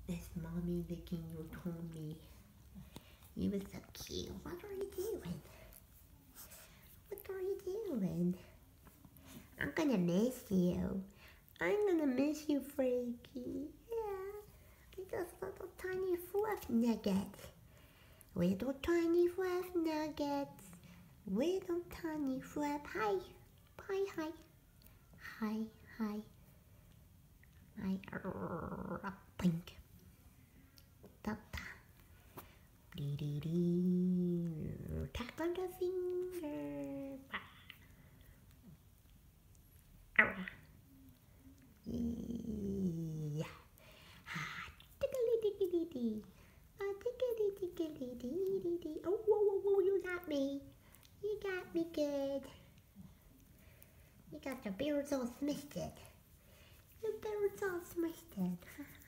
This mommy licking your tummy. You were so cute. What are you doing? What are you doing? I'm gonna miss you. I'm gonna miss you, Frankie. Yeah. Just little tiny fluff nuggets. Little tiny fluff nuggets. Little tiny fluff. Hi. Hi, hi. Hi, hi. Hi. Pink. Ta-ta. Dee-dee-dee. Tap on the finger. Yeah. Tickly-tickly-dee. Tickly-tickly-dee-dee-dee. Oh, whoa, whoa, whoa, you got me. You got me good. You got your beards all smisted. Your beards all smisted.